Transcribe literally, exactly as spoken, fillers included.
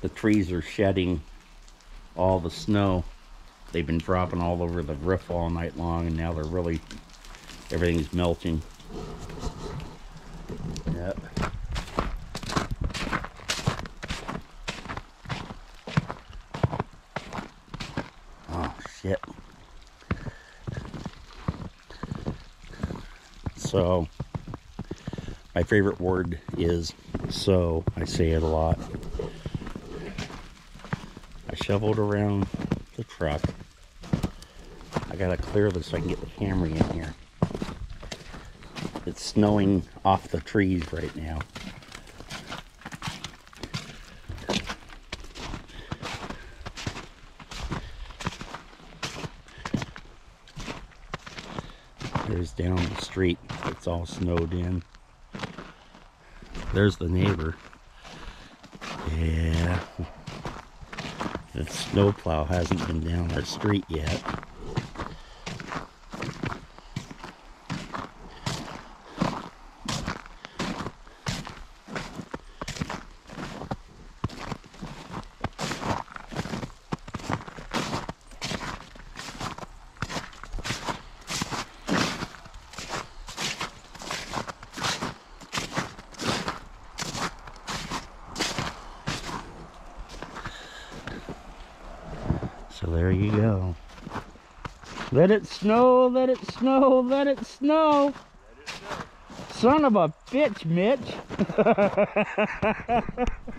the trees are shedding all the snow. They've been dropping all over the roof all night long, and now they're really, everything's melting. Yep. Oh, shit. So, my favorite word is so. I say it a lot. I shoveled around the truck. I gotta clear this so I can get the camera in here. It's snowing off the trees right now. There's down the street. It's all snowed in. There's the neighbor. Yeah. The snowplow hasn't been down our street yet. So there you go. Let it snow, let it snow, let it snow. Let it snow. Son of a bitch, Mitch.